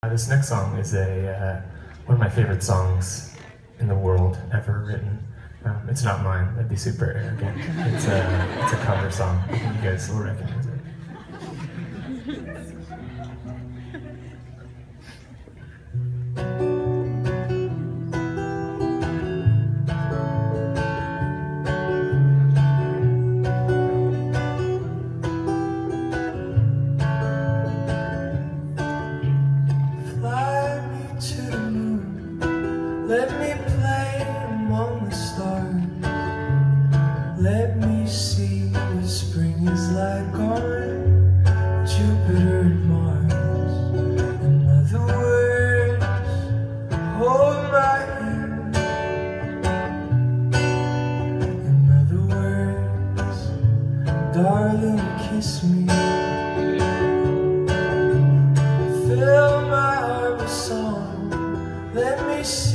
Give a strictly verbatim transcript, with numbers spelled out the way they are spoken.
Uh, this next song is a uh, one of my favorite songs in the world ever written. Um, it's not mine. That'd be super arrogant. It's a it's a cover song. I think you guys will recognize it. Let me play among the stars. Let me see what spring is like on Jupiter and Mars. In other words, hold my hand. In other words, darling, kiss me. Fill my heart with song. Let me see